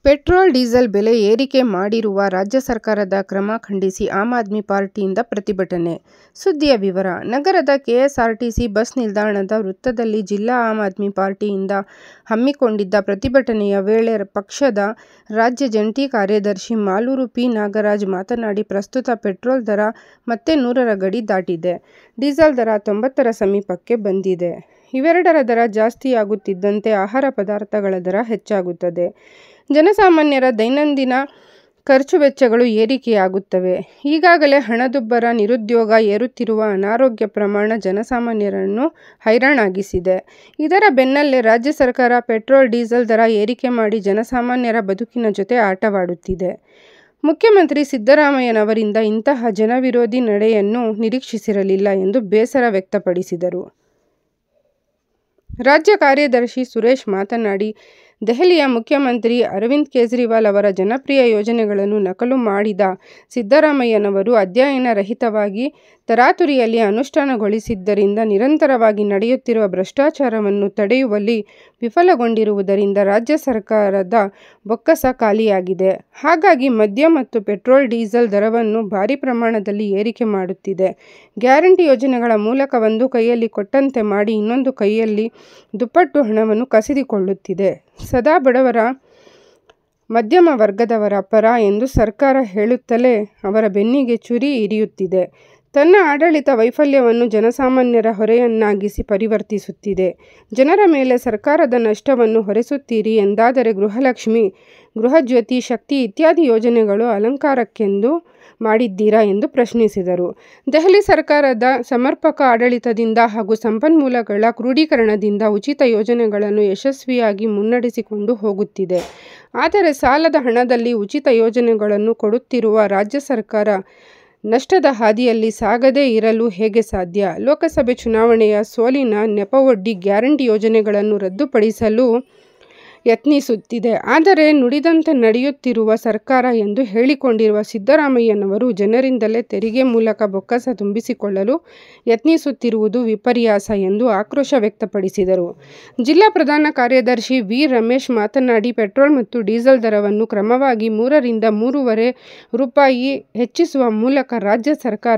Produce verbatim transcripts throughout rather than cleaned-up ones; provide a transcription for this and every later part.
Petrol diesel ಬೆಲೆ ಏರಿಕೆ ಮಾಡಿರುವ ರಾಜ್ಯ ಸರ್ಕಾರದ ಕ್ರಮ ಖಂಡಿಸಿ ಆಮ್ ಆದ್ಮಿ ಪಾರ್ಟಿಯಿಂದ ಪ್ರತಿಭಟನೆ. ಸುದ್ದಿಯ ವಿವರ. ನಗರದ ಕೆಎಸ್ಆರ್ಟಿಸಿ ಬಸ್ ನಿಲ್ದಾಣದ ವೃತ್ತದಲ್ಲಿ ಜಿಲ್ಲಾ ಆಮ್ ಆದ್ಮಿ ಪಾರ್ಟಿಯಿಂದ ಹಮ್ಮಿಕೊಂಡಿದ್ದ ಪ್ರತಿಭಟನೆಯ ವೇಳೆ ಪಕ್ಷದ ರಾಜ್ಯ ಜಂಟಿ ಕಾರ್ಯದರ್ಶಿ ಮಾಲೂರು ಪಿ ನಾಗರಾಜ್ ಮಾತನಾಡಿ, ಪ್ರಸ್ತುತ ಪೆಟ್ರೋಲ್ ದರ ಮತ್ತೆ ನೂರರ ಗಡಿ ದಾಟಿದೆ. ಡೀಸೆಲ್ ದರ ತೊಂಬತ್ತರ ಸಮೀಪಕ್ಕೆ ಬಂದಿದೆ. ಇವೆರಡರ ದರ ಜಾಸ್ತಿಯಾಗುತ್ತಿದ್ದಂತೆ ಆಹಾರ ಪದಾರ್ಥಗಳ ದರ ಹೆಚ್ಚಾಗುತ್ತದೆ. ಜನಸಾಮಾನ್ಯರ ದೈನಂದಿನ ಖರ್ಚು ವೆಚ್ಚಗಳು ಏರಿಕೆಯಾಗುತ್ತವೆ. ಈಗಾಗಲೇ ಹಣದುಬ್ಬರ, ನಿರುದ್ಯೋಗ, ಏರುತ್ತಿರುವ ಅನಾರೋಗ್ಯ ಪ್ರಮಾಣ ಜನಸಾಮಾನ್ಯರನ್ನು ಹೈರಾಣಾಗಿಸಿದೆ. ಇದರ ಬೆನ್ನಲ್ಲೇ ರಾಜ್ಯ ಸರ್ಕಾರ ಪೆಟ್ರೋಲ್ ಡೀಸೆಲ್ ದರ ಏರಿಕೆ ಮಾಡಿ ಜನಸಾಮಾನ್ಯರ ಬದುಕಿನ ಜೊತೆ ಆಟವಾಡುತ್ತಿದೆ. ಮುಖ್ಯಮಂತ್ರಿ ಸಿದ್ದರಾಮಯ್ಯನವರಿಂದ ಇಂತಹ ಜನವಿರೋಧಿ ನಡೆಯನ್ನು ನಿರೀಕ್ಷಿಸಿರಲಿಲ್ಲ ಎಂದು ಬೇಸರ ವ್ಯಕ್ತಪಡಿಸಿದರು. ರಾಜ್ಯ ಕಾರ್ಯದರ್ಶಿ ಸುರೇಶ್ ಮಾತನಾಡಿ, ದೆಹಲಿಯ ಮುಖ್ಯಮಂತ್ರಿ ಅರವಿಂದ್ ಕೇಜ್ರಿವಾಲ್ ಅವರ ಜನಪ್ರಿಯ ಯೋಜನೆಗಳನ್ನು ನಕಲು ಮಾಡಿದ ಸಿದ್ದರಾಮಯ್ಯನವರು ಅಧ್ಯಯನ ರಹಿತವಾಗಿ ತರಾತುರಿಯಲ್ಲಿ ಅನುಷ್ಠಾನಗೊಳಿಸಿದ್ದರಿಂದ ನಿರಂತರವಾಗಿ ನಡೆಯುತ್ತಿರುವ ಭ್ರಷ್ಟಾಚಾರವನ್ನು ತಡೆಯುವಲ್ಲಿ ವಿಫಲಗೊಂಡಿರುವುದರಿಂದ ರಾಜ್ಯ ಸರ್ಕಾರದ ಬೊಕ್ಕಸ ಖಾಲಿಯಾಗಿದೆ. ಹಾಗಾಗಿ ಮದ್ಯ ಮತ್ತು ಪೆಟ್ರೋಲ್ ಡೀಸೆಲ್ ದರವನ್ನು ಭಾರೀ ಪ್ರಮಾಣದಲ್ಲಿ ಏರಿಕೆ ಮಾಡುತ್ತಿದೆ. ಗ್ಯಾರಂಟಿ ಯೋಜನೆಗಳ ಮೂಲಕ ಒಂದು ಕೈಯಲ್ಲಿ ಕೊಟ್ಟಂತೆ ಮಾಡಿ ಇನ್ನೊಂದು ಕೈಯಲ್ಲಿ ದುಪ್ಪಟ್ಟು ಹಣವನ್ನು ಕಸಿದುಕೊಳ್ಳುತ್ತಿದೆ. ಸದಾ ಬಡವರ, ಮಧ್ಯಮ ವರ್ಗದವರ ಪರ ಎಂದು ಸರ್ಕಾರ ಹೇಳುತ್ತಲೇ ಅವರ ಬೆನ್ನಿಗೆ ಚುರಿ ಇರಿಯುತ್ತಿದೆ. ತನ್ನ ಆಡಳಿತ ವೈಫಲ್ಯವನ್ನು ಜನಸಾಮಾನ್ಯರ ಹೊರೆಯನ್ನಾಗಿಸಿ ಪರಿವರ್ತಿಸುತ್ತಿದೆ. ಜನರ ಮೇಲೆ ಸರ್ಕಾರದ ನಷ್ಟವನ್ನು ಹೊರಿಸುತ್ತೀರಿ ಎಂದಾದರೆ ಗೃಹಲಕ್ಷ್ಮಿ, ಗೃಹಜ್ಯೋತಿ, ಶಕ್ತಿ ಇತ್ಯಾದಿ ಯೋಜನೆಗಳು ಅಲಂಕಾರಕ್ಕೆಂದು ಮಾಡಿದ್ದೀರಾ ಎಂದು ಪ್ರಶ್ನಿಸಿದರು. ದೆಹಲಿ ಸರ್ಕಾರದ ಸಮರ್ಪಕ ಆಡಳಿತದಿಂದ ಹಾಗೂ ಸಂಪನ್ಮೂಲಗಳ ಕ್ರೋಢೀಕರಣದಿಂದ ಉಚಿತ ಯೋಜನೆಗಳನ್ನು ಯಶಸ್ವಿಯಾಗಿ ಮುನ್ನಡೆಸಿಕೊಂಡು ಹೋಗುತ್ತಿದೆ. ಆದರೆ ಸಾಲದ ಹಣದಲ್ಲಿ ಉಚಿತ ಯೋಜನೆಗಳನ್ನು ಕೊಡುತ್ತಿರುವ ರಾಜ್ಯ ಸರ್ಕಾರ ನಷ್ಟದ ಹಾದಿಯಲ್ಲಿ ಸಾಗದೇ ಇರಲು ಹೇಗೆ ಸಾಧ್ಯ? ಲೋಕಸಭೆ ಚುನಾವಣೆಯ ಸೋಲಿನ ನೆಪವೊಡ್ಡಿ ಗ್ಯಾರಂಟಿ ಯೋಜನೆಗಳನ್ನು ರದ್ದುಪಡಿಸಲು ಯತ್ನಿಸುತ್ತಿದೆ. ಆದರೆ ನುಡಿದಂತೆ ನಡೆಯುತ್ತಿರುವ ಸರ್ಕಾರ ಎಂದು ಹೇಳಿಕೊಂಡಿರುವ ಸಿದ್ದರಾಮಯ್ಯನವರು ಜನರಿಂದಲೇ ತೆರಿಗೆ ಮೂಲಕ ಬೊಕ್ಕಸ ತುಂಬಿಸಿಕೊಳ್ಳಲು ಯತ್ನಿಸುತ್ತಿರುವುದು ವಿಪರ್ಯಾಸ ಎಂದು ಆಕ್ರೋಶ ವ್ಯಕ್ತಪಡಿಸಿದರು. ಜಿಲ್ಲಾ ಪ್ರಧಾನ ಕಾರ್ಯದರ್ಶಿ ವಿ ರಮೇಶ್ ಮಾತನಾಡಿ, ಪೆಟ್ರೋಲ್ ಮತ್ತು ಡೀಸೆಲ್ ದರವನ್ನು ಕ್ರಮವಾಗಿ ಮೂರರಿಂದ ಮೂರೂವರೆ ರೂಪಾಯಿ ಹೆಚ್ಚಿಸುವ ಮೂಲಕ ರಾಜ್ಯ ಸರ್ಕಾರ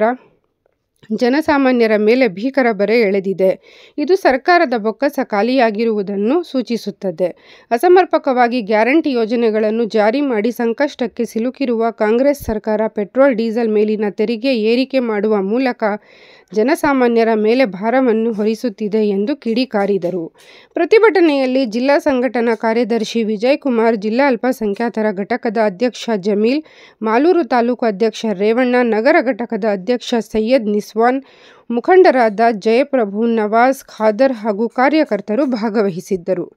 ಜನಸಾಮಾನ್ಯರ ಮೇಲೆ ಭೀಕರ ಬರೆ ಎಳೆದಿದೆ. ಇದು ಸರ್ಕಾರದ ಬೊಕ್ಕಸ ಖಾಲಿಯಾಗಿರುವುದನ್ನು ಸೂಚಿಸುತ್ತದೆ. ಅಸಮರ್ಪಕವಾಗಿ ಗ್ಯಾರಂಟಿ ಯೋಜನೆಗಳನ್ನು ಜಾರಿ ಮಾಡಿ ಸಂಕಷ್ಟಕ್ಕೆ ಸಿಲುಕಿರುವ ಕಾಂಗ್ರೆಸ್ ಸರ್ಕಾರ ಪೆಟ್ರೋಲ್ ಡೀಸೆಲ್ ಮೇಲಿನ ತೆರಿಗೆ ಏರಿಕೆ ಮಾಡುವ ಮೂಲಕ ಜನಸಾಮಾನ್ಯರ ಮೇಲೆ ಭಾರವನ್ನು ಹೊರಿಸುತ್ತಿದೆ ಎಂದು ಕಿಡಿಕಾರಿದರು. ಪ್ರತಿಭಟನೆಯಲ್ಲಿ ಜಿಲ್ಲಾ ಸಂಘಟನಾ ಕಾರ್ಯದರ್ಶಿ ವಿಜಯಕುಮಾರ್, ಜಿಲ್ಲಾ ಅಲ್ಪಸಂಖ್ಯಾತರ ಘಟಕದ ಅಧ್ಯಕ್ಷ ಜಮೀಲ್, ಮಾಲೂರು ತಾಲೂಕು ಅಧ್ಯಕ್ಷ ರೇವಣ್ಣ, ನಗರ ಘಟಕದ ಅಧ್ಯಕ್ಷ ಸೈಯದ್ ನಿಸ್ವಾನ್, ಮುಖಂಡರಾದ ಜಯಪ್ರಭು, ನವಾಜ್, ಖಾದರ್ ಹಾಗೂ ಕಾರ್ಯಕರ್ತರು ಭಾಗವಹಿಸಿದ್ದರು.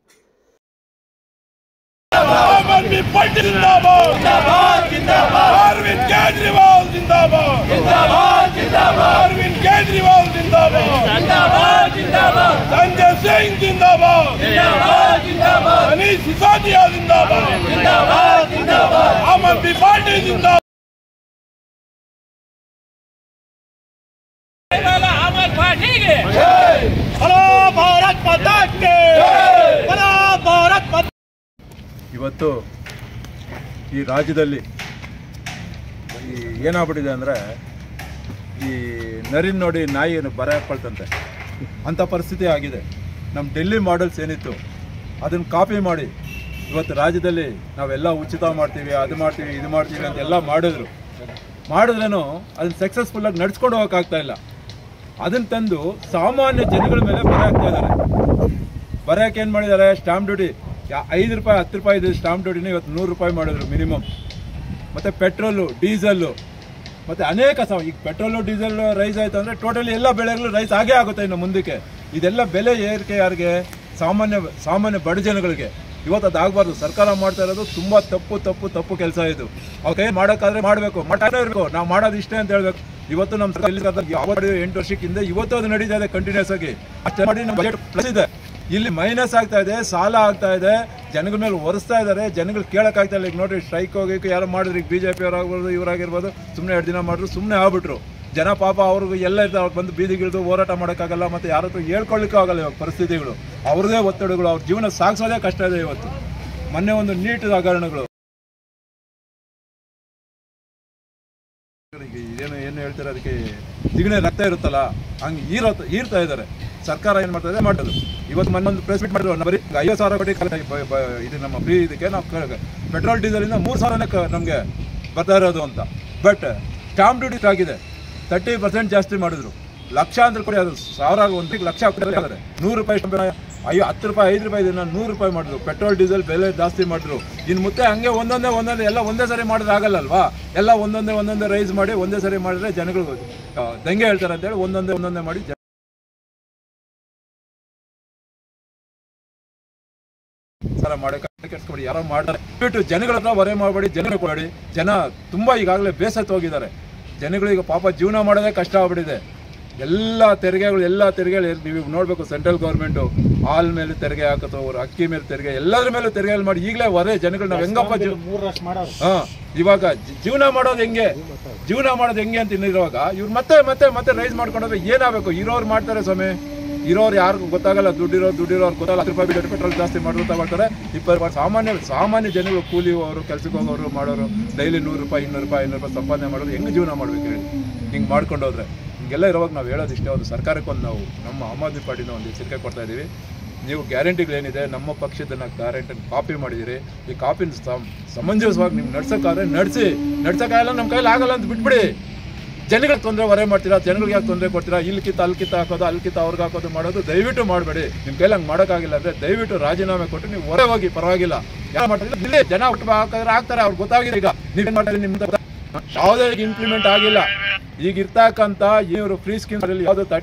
आम आदमी पार्टी जिंदाबाद जिंदाबाद जिंदाबाद अरविंद केजरीवाल जिंदाबाद जिंदाबाद जिंदाबाद अरविंद केजरीवाल जिंदाबाद जिंदाबाद जिंदाबाद संजय सिंह जिंदाबाद जिंदाबाद जिंदाबाद मनीष सिसोदिया जिंदाबाद जिंदाबाद जिंदाबाद आम आदमी पार्टी जिंदाबाद आम आदमी पार्टी के बोलो भारत माता के बोलो भारत माता. ಇವತ್ತು ಈ ರಾಜ್ಯದಲ್ಲಿ ಈ ಏನಾಗ್ಬಿಟ್ಟಿದೆ ಅಂದರೆ, ಈ ನರಿನ ನೋಡಿ ನಾಯಿಯನ್ನು ಬರ ಹಾಕ್ಕೊಳ್ತಂತೆ ಅಂಥ ಪರಿಸ್ಥಿತಿ ಆಗಿದೆ. ನಮ್ಮ ಡೆಲ್ಲಿ ಮಾಡೆಲ್ಸ್ ಏನಿತ್ತು ಅದನ್ನು ಕಾಪಿ ಮಾಡಿ ಇವತ್ತು ರಾಜ್ಯದಲ್ಲಿ ನಾವೆಲ್ಲ ಉಚಿತ ಮಾಡ್ತೀವಿ, ಅದು ಮಾಡ್ತೀವಿ, ಇದು ಮಾಡ್ತೀವಿ ಅಂತ ಎಲ್ಲ ಮಾಡಿದ್ರು ಮಾಡಿದ್ರೂ ಅದನ್ನು ಸಕ್ಸಸ್ಫುಲ್ಲಾಗಿ ನಡ್ಸ್ಕೊಂಡು ಹೋಗೋಕ್ಕಾಗ್ತಾ ಇಲ್ಲ. ಅದನ್ನು ತಂದು ಸಾಮಾನ್ಯ ಜನಗಳ ಮೇಲೆ ಬರ ಹಾಕ್ತಾ ಇದ್ದಾರೆ. ಬರೋಕೆ ಏನು ಮಾಡಿದ್ದಾರೆ, ಸ್ಟಾಂಪ್ ಡ್ಯೂಟಿ ಐದು ರೂಪಾಯಿ ಹತ್ತು ರೂಪಾಯಿ ಇದೆ ಸ್ಟಾಂಪ್ ಡ್ಯೂಟಿನ ಇವತ್ತು ನೂರು ರೂಪಾಯಿ ಮಾಡಿದ್ರು ಮಿನಿಮಮ್. ಮತ್ತು ಪೆಟ್ರೋಲು, ಡೀಸೆಲ್ಲು ಮತ್ತು ಅನೇಕ ಸ ಈಗ ಪೆಟ್ರೋಲು ಡೀಸೆಲ್ ರೈಸ್ ಆಯಿತು ಅಂದರೆ ಟೋಟಲಿ ಎಲ್ಲ ಬೆಳೆಗಳು ರೈಸ್ ಆಗೇ ಆಗುತ್ತೆ ಇನ್ನು ಮುಂದಕ್ಕೆ. ಇದೆಲ್ಲ ಬೆಲೆ ಏರಿಕೆ ಯಾರಿಗೆ? ಸಾಮಾನ್ಯ ಸಾಮಾನ್ಯ ಬಡ ಜನಗಳಿಗೆ. ಇವತ್ತು ಅದು ಆಗಬಾರ್ದು. ಸರ್ಕಾರ ಮಾಡ್ತಾ ಇರೋದು ತುಂಬ ತಪ್ಪು ತಪ್ಪು ತಪ್ಪು ಕೆಲಸ ಇದು. ಅವ್ಕೆ ಮಾಡೋಕ್ಕಾದ್ರೆ ಮಾಡಬೇಕು, ಮಾಡ್ತಾನೆ ಇರಬೇಕು. ನಾವು ಮಾಡೋದು ಇಷ್ಟೇ ಅಂತ ಹೇಳ್ಬೇಕು. ಇವತ್ತು ನಮ್ಮ ಸರ್ಕಾರ ಯಾವ ಎಂಟು ವರ್ಷಕ್ಕಿಂತ ಇವತ್ತು ಅದು ನಡೀತಾ ಇದೆ ಕಂಟಿನ್ಯೂಸ್ ಆಗಿ. ಅಷ್ಟೇ ಮಾಡಿ ನಮ್ಮ ಬಜೆಟ್ ಪ್ಲಸ್ ಇದೆ. ಇಲ್ಲಿ ಮೈನಸ್ ಆಗ್ತಾ ಇದೆ, ಸಾಲ ಆಗ್ತಾ ಇದೆ, ಜನಗಳ ಮೇಲೆ ಒರೆಸ್ತಾ ಇದ್ದಾರೆ. ಜನಗಳು ಕೇಳೋಕ್ಕಾಗ್ತಾ ಇಲ್ಲ. ಈಗ ನೋಡ್ರಿ, ಸ್ಟ್ರೈಕ್ ಹೋಗಿ ಯಾರು ಮಾಡಿದ್ರು, ಈಗ ಬಿ ಜೆ ಪಿ ಅವರಾಗ್ಬೋದು, ಇವರಾಗಿರ್ಬೋದು, ಸುಮ್ಮನೆ ಎರಡು ದಿನ ಮಾಡಿದ್ರು ಸುಮ್ಮನೆ ಆಗ್ಬಿಟ್ರು. ಜನ ಪಾಪ ಅವ್ರಿಗೆ ಎಲ್ಲ ಇರ್ತಾರೆ, ಅವ್ರು ಬಂದು ಬೀದಿಗಿಳಿದು ಹೋರಾಟ ಮಾಡೋಕ್ಕಾಗಲ್ಲ. ಮತ್ತು ಯಾರ ಹತ್ರ ಹೇಳ್ಕೊಳ್ಳಿಕ್ಕೂ ಆಗಲ್ಲ ಇವಾಗ ಪರಿಸ್ಥಿತಿಗಳು. ಅವ್ರದೇ ಒತ್ತಡಗಳು, ಅವ್ರ ಜೀವನ ಸಾಗಿಸೋದೇ ಕಷ್ಟ ಇದೆ ಇವತ್ತು. ಮೊನ್ನೆ ಒಂದು ನೀಟ್ ಹಗರಣಗಳು ಹೇಳ್ತಾರೆ ಅದಕ್ಕೆ ಜಿಗಣೆ ರಕ್ತ ಇರುತ್ತಲ್ಲ ಹಂಗೆ ಈರೋ ಈರ್ತಾ ಇದ್ದಾರೆ. ಸರ್ಕಾರ ಏನು ಮಾಡ್ತಾ ಮಾಡೋದು. ಇವತ್ತು ಮೊನ್ನೊಂದು ಪ್ರೆಸ್ ಮೀಟ್ ಮಾಡಿದ್ರು, ಬರೀ ಐವತ್ತು ಸಾವಿರ ಕೋಟಿ ಇದು ನಮ್ಮ ಫ್ರೀ ಇದಕ್ಕೆ ನಾವು ಪೆಟ್ರೋಲ್ ಡೀಸೆಲಿಂದ ಮೂರು ಸಾವಿರನೇ ನಮಗೆ ಬರ್ತಾ ಇರೋದು ಅಂತ. ಬಟ್ ಸ್ಟಾಂಪ್ ಡ್ಯೂಟಿ ಆಗಿದೆ, ತರ್ಟಿ ಪರ್ಸೆಂಟ್ ಜಾಸ್ತಿ ಮಾಡಿದ್ರು. ಲಕ್ಷಾಂತರ ಕೋಟಿ ಅದು ಸಾವಿರ ಒಂದಿಗೆ ಲಕ್ಷ ಕೊಟ್ಟಿದ್ದಾರೆ. ನೂರು ರೂಪಾಯಿ ಅಯ್ಯೋ ಹತ್ತು ರೂಪಾಯಿ ಐದು ರೂಪಾಯಿ ಇದನ್ನ ನೂರು ರೂಪಾಯಿ ಮಾಡಿದ್ರು. ಪೆಟ್ರೋಲ್ ಡೀಸೆಲ್ ಬೆಲೆ ಜಾಸ್ತಿ ಮಾಡಿದ್ರು. ಇನ್ನು ಮತ್ತೆ ಹಂಗೆ ಒಂದೊಂದೇ ಒಂದೊಂದೇ ಎಲ್ಲ ಒಂದೇ ಸರಿ ಮಾಡಿದ್ರೆ ಆಗಲ್ಲಲ್ವಾ. ಎಲ್ಲ ಒಂದೊಂದೇ ಒಂದೊಂದೇ ರೈಸ್ ಮಾಡಿ ಒಂದೇ ಸರಿ ಮಾಡಿದ್ರೆ ಜನಗಳು ದಂಗೆ ಹೇಳ್ತಾರೆ ಅಂತೇಳಿ ಒಂದೊಂದೇ ಒಂದೊಂದೇ ಮಾಡಿ ಸರ ಮಾಡೋಕೆ ಕೆಡ್ಸ್ಕೊಬೇಡಿ. ಯಾರೋ ಮಾಡ್ತಾರೆ ಬಿಟ್ಟು ಜನಗಳ ಹತ್ರ ಹೊರೆ ಮಾಡಬೇಡಿ, ಜನಗಳು ಕೊಡಿ. ಜನ ತುಂಬ ಈಗಾಗಲೇ ಬೇಸತ್ತು ಹೋಗಿದ್ದಾರೆ. ಜನಗಳಿಗೆ ಪಾಪ ಜೀವನ ಮಾಡೋದೇ ಕಷ್ಟ ಆಗ್ಬಿಟ್ಟಿದೆ. ಎಲ್ಲ ತೆರಿಗೆಗಳು ಎಲ್ಲ ತೆರಿಗೆಗಳು ನೀವು ನೋಡಬೇಕು. ಸೆಂಟ್ರಲ್ ಗೌರ್ಮೆಂಟು ಹಾಲ್ ಮೇಲೆ ತೆರಿಗೆ ಹಾಕತ್ತೋ, ಅವ್ರು ಅಕ್ಕಿ ಮೇಲೆ ತೆರಿಗೆ, ಎಲ್ಲರ ಮೇಲೂ ತೆರಿಗೆಗಳು ಮಾಡಿ ಈಗಲೇ ಹೊರೆ ಜನಗಳು ನಾವು ಹೆಂಗಪ್ಪ ಹಾಂ ಇವಾಗ ಜೀವನ ಮಾಡೋದು ಹೆಂಗೆ ಜೀವನ ಮಾಡೋದು ಹೆಂಗೆ ಅಂತ ಇನ್ನಿರುವಾಗ ಇವ್ರು ಮತ್ತೆ ಮತ್ತೆ ಮತ್ತೆ ರೈಸ್ ಮಾಡ್ಕೊಂಡೋದ್ರೆ ಏನಾಗಬೇಕು. ಇರೋರು ಮಾಡ್ತಾರೆ ಸ್ವಾಮಿ, ಇರೋರು ಯಾರಿಗೂ ಗೊತ್ತಾಗಲ್ಲ. ದುಡ್ಡಿರೋ ದುಡ್ಡಿರೋರು ಗೊತ್ತಾಗಲ್ಲ. ಹತ್ತು ರೂಪಾಯಿ ಬಿಟ್ಟು ಪೆಟ್ರೋಲ್ ಜಾಸ್ತಿ ಮಾಡಿದ್ರು ತಗೊಳ್ತಾರೆ. ಇಪ್ಪತ್ತು ಸಾಮಾನ್ಯ ಸಾಮಾನ್ಯ ಜನಗಳು ಕೂಲಿ ಹೋಗೋರು, ಕೆಲಸಕ್ಕೆ ಹೋಗೋರು ಮಾಡೋರು ಡೈಲಿ ನೂರು ರೂಪಾಯಿ ಇನ್ನೂರು ರೂಪಾಯಿ ಐನೂರು ರೂಪಾಯಿ ಸಂಪಾದನೆ ಮಾಡೋದು ಹೆಂಗೆ ಜೀವನ ಮಾಡ್ಬೇಕು ಹೇಳಿ. ಹಿಂಗೆ ಮಾಡ್ಕೊಂಡೋದ್ರೆ ಹಿಂಗೆಲ್ಲ ಇರುವಾಗ ನಾವು ಹೇಳೋದು ಇಷ್ಟೇ, ಒಂದು ಸರ್ಕಾರಕ್ಕೆ ಒಂದು ನಾವು ನಮ್ಮ ಆಮ್ ಆದ್ಮಿ ಪಾರ್ಟಿನ ಒಂದು ಎಚ್ಚರಿಕೆ ಕೊಡ್ತಾ ಇದ್ದೀವಿ. ನೀವು ಗ್ಯಾರಂಟಿಗಳೇನಿದೆ ನಮ್ಮ ಪಕ್ಷದನ್ನ ಗ್ಯಾರಂಟಿನ ಕಾಪಿ ಮಾಡಿದಿರಿ. ಈ ಕಾಪಿನ ಸಮಂಜಸವಾಗಿ ನೀವು ನಡ್ಸೋಕ್ಕಾದ್ರೆ ನಡೆಸಿ, ನಡ್ಸೋಕ್ಕಾಗಲ್ಲ ನಮ್ಮ ಕೈಲಿ ಆಗಲ್ಲ ಅಂತ ಬಿಟ್ಬಿಡಿ. ಜನಗಳಿಗೆ ತೊಂದರೆ ಹೊರೆ ಮಾಡ್ತೀರಾ, ಜನಗಳಿಗೆ ಯಾಕೆ ತೊಂದರೆ ಕೊಡ್ತೀರಾ? ಇಲ್ಲಿ ಕಿತ್ತ ಅಲ್ಲಿ ಕಿತ್ತ ಹಾಕೋದು, ಅಲ್ಲಿ ಕಿತ್ತ ಅವ್ರಿಗೆ ಹಾಕೋದು ಮಾಡೋದು ದಯವಿಟ್ಟು ಮಾಡಬೇಡಿ. ನಿಮ್ಮ ಕೈಲಿ ಹಂಗೆ ಮಾಡೋಕ್ಕಾಗಿಲ್ಲ ಅಂದರೆ ದಯವಿಟ್ಟು ರಾಜೀನಾಮೆ ಕೊಟ್ಟು ನೀವು ಹೊರೆ ಹೋಗಿ, ಪರವಾಗಿಲ್ಲ. ಯಾರು ಮಾಡ್ತಾರೆ ಇಲ್ಲಿ ಜನ ಹುಟ್ಟು ಹಾಕಿದ್ರೆ ಹಾಕ್ತಾರೆ, ಅವ್ರಿಗೆ ಗೊತ್ತಾಗಿದೆ. ಈಗ ನೀವೇನು ಮಾಡ್ತಾರೆ, ನಿಮ್ಮ ಯಾವುದೇ ಈಗ ಇಂಪ್ಲಿಮೆಂಟ್ ಆಗಿಲ್ಲ. ಈಗ ಇರ್ತಕ್ಕಂಥ ಇವರು ಫ್ರೀ ಸ್ಕೀಮ್ ಯಾವುದೋ ತಟ್ಟಿ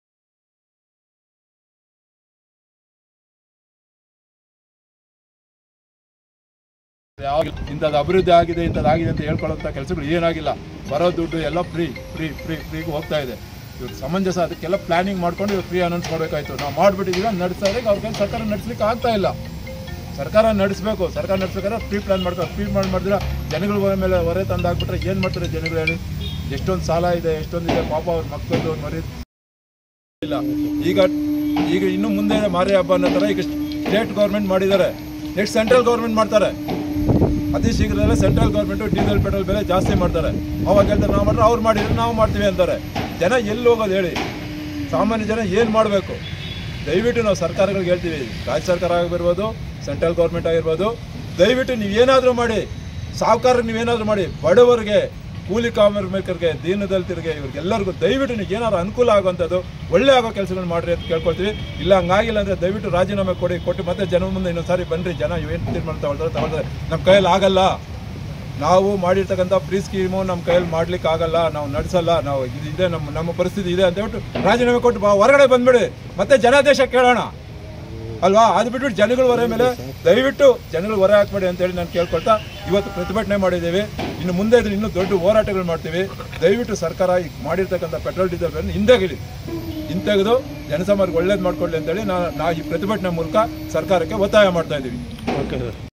ಇಂಥದ್ದು ಅಭಿವೃದ್ಧಿ ಆಗಿದೆ ಇಂಥದ್ದಾಗಿದೆ ಅಂತ ಹೇಳ್ಕೊಳ್ಳೋಂಥ ಕೆಲಸಗಳು ಏನಾಗಿಲ್ಲ. ಬರೋ ದುಡ್ಡು ಎಲ್ಲ ಫ್ರೀ ಫ್ರೀ ಫ್ರೀ ಫ್ರೀಗೆ ಹೋಗ್ತಾ ಇದೆ. ಇವ್ರು ಸಮಂಜಸ ಅದಕ್ಕೆಲ್ಲ ಪ್ಲಾನಿಂಗ್ ಮಾಡ್ಕೊಂಡು ಇವ್ರು ಫ್ರೀ ಅನೌನ್ಸ್ ಮಾಡಬೇಕಾಯ್ತು. ನಾವು ಮಾಡಿಬಿಟ್ಟಿದ್ದೀವಿ, ನಡೆಸೋದಕ್ಕೆ ಅವ್ರ ಕೈ ಸರ್ಕಾರ ನಡೆಸ್ಲಿಕ್ಕೆ ಆಗ್ತಾ ಇಲ್ಲ. ಸರ್ಕಾರ ನಡೆಸಬೇಕು. ಸರ್ಕಾರ ನಡೆಸ್ಬೇಕಾದ್ರೆ ಫ್ರೀ ಪ್ಲಾನ್ ಮಾಡ್ತಾರೆ. ಫ್ರೀ ಪ್ಲಾನ್ ಮಾಡಿದ್ರೆ ಜನಗಳ ಮೇಲೆ ಹೊರೆ ತಂದು ಹಾಕ್ಬಿಟ್ರೆ ಏನು ಮಾಡ್ತಾರೆ ಜನಗಳು ಹೇಳಿ? ಎಷ್ಟೊಂದು ಸಾಲ ಇದೆ, ಎಷ್ಟೊಂದಿದೆ, ಪಾಪ ಅವ್ರ ಮಕ್ಕಳದ್ದು ಮರಿ ಇಲ್ಲ. ಈಗ ಈಗ ಇನ್ನು ಮುಂದೆ ಮಾರಿ ಹಬ್ಬ ಅನ್ನೋ ಥರ ಈಗ ಸ್ಟೇಟ್ ಗೌರ್ಮೆಂಟ್ ಮಾಡಿದ್ದಾರೆ, ನೆಕ್ಸ್ಟ್ ಸೆಂಟ್ರಲ್ ಗೌರ್ಮೆಂಟ್ ಮಾಡ್ತಾರೆ. ಅತಿ ಶೀಘ್ರದಲ್ಲೇ ಸೆಂಟ್ರಲ್ ಗೌರ್ಮೆಂಟು ಡೀಸೆಲ್ ಪೆಟ್ರೋಲ್ ಬೆಲೆ ಜಾಸ್ತಿ ಮಾಡ್ತಾರೆ. ಅವಾಗ ಹೇಳ್ತಾರೆ ನಾವು ಮಾಡಿದ್ರೆ ಅವ್ರು ಮಾಡಿದ್ರೆ ನಾವು ಮಾಡ್ತೀವಿ ಅಂತಾರೆ. ಜನ ಎಲ್ಲಿ ಹೋಗೋದು ಹೇಳಿ? ಸಾಮಾನ್ಯ ಜನ ಏನು ಮಾಡಬೇಕು? ದಯವಿಟ್ಟು ನಾವು ಸರ್ಕಾರಗಳಿಗೆ ಹೇಳ್ತೀವಿ, ರಾಜ್ಯ ಸರ್ಕಾರ ಆಗಿರ್ಬೋದು, ಸೆಂಟ್ರಲ್ ಗೌರ್ಮೆಂಟ್ ಆಗಿರ್ಬೋದು, ದಯವಿಟ್ಟು ನೀವೇನಾದರೂ ಮಾಡಿ, ಸಾಹುಕಾರರಿಗೆ ನೀವೇನಾದರೂ ಮಾಡಿ, ಬಡವರಿಗೆ, ಕೂಲಿ ಕಾರ್ಮಿಕರಿಗೆ, ದೀನದಲಿತರಿಗೆ, ಇವ್ರಿಗೆಲ್ಲರಿಗೂ ದಯವಿಟ್ಟು ನೀವು ಏನಾದ್ರು ಅನುಕೂಲ ಆಗುವಂಥದ್ದು ಒಳ್ಳೆ ಆಗೋ ಕೆಲಸಗಳು ಮಾಡಿರಿ ಅಂತ ಕೇಳ್ಕೊಳ್ತೀವಿ. ಇಲ್ಲ ಹಂಗಾಗಿಲ್ಲ ಅಂದರೆ ದಯವಿಟ್ಟು ರಾಜೀನಾಮೆ ಕೊಡಿ, ಕೊಟ್ಟು ಮತ್ತೆ ಜನ ಮುಂದೆ ಇನ್ನೊಂದು ಸಾರಿ ಬನ್ನಿರಿ. ಜನ ಏನು ತೀರ್ಮಾನ ತಗೊಳ್ತಾರೆ ತಗೊಳ್ತಾರೆ ನಮ್ಮ ಕೈಯಲ್ಲಿ ಆಗಲ್ಲ. ನಾವು ಮಾಡಿರ್ತಕ್ಕಂಥ ಫ್ರೀ ಸ್ಕೀಮು ನಮ್ಮ ಕೈಯಲ್ಲಿ ಮಾಡ್ಲಿಕ್ಕೆ ಆಗಲ್ಲ, ನಾವು ನಡೆಸಲ್ಲ, ನಾವು ಇದು ಇದೆ, ನಮ್ಮ ನಮ್ಮ ಪರಿಸ್ಥಿತಿ ಇದೆ ಅಂತ ಹೇಳ್ಬಿಟ್ಟು ರಾಜೀನಾಮೆ ಕೊಟ್ಟು ಬಾ ಹೊರಗಡೆ ಬಂದ್ಬಿಡಿ. ಮತ್ತೆ ಜನಾದೇಶ ಕೇಳೋಣ ಅಲ್ವಾ? ಅದು ಬಿಟ್ಬಿಟ್ಟು ಜನಗಳ ಹೊರೆ ಮೇಲೆ ದಯವಿಟ್ಟು ಜನಗಳು ಹೊರೆ ಹಾಕ್ಬೇಡಿ ಅಂತೇಳಿ ನಾನು ಕೇಳ್ಕೊಳ್ತಾ ಇವತ್ತು ಪ್ರತಿಭಟನೆ ಮಾಡಿದ್ದೀವಿ. ಇನ್ನು ಮುಂದೆ ಇದ್ರೆ ಇನ್ನೂ ದೊಡ್ಡ ಹೋರಾಟಗಳು ಮಾಡ್ತೀವಿ. ದಯವಿಟ್ಟು ಸರ್ಕಾರ ಈಗ ಮಾಡಿರ್ತಕ್ಕಂಥ ಪೆಟ್ರೋಲ್ ಡೀಸೆಲ್ ಬೆಲೆ ಹಿಂದೆಗಿಲಿ, ಹಿಂತೆಗೆದು ಜನಸಾಮಾನ್ಯರಿಗೆ ಒಳ್ಳೇದು ಮಾಡ್ಕೊಳ್ಳಿ ಅಂತೇಳಿ ನಾ ನಾ ಈ ಪ್ರತಿಭಟನೆ ಮೂಲಕ ಸರ್ಕಾರಕ್ಕೆ ಒತ್ತಾಯ ಮಾಡ್ತಾ ಇದ್ದೀವಿ. Okay sir.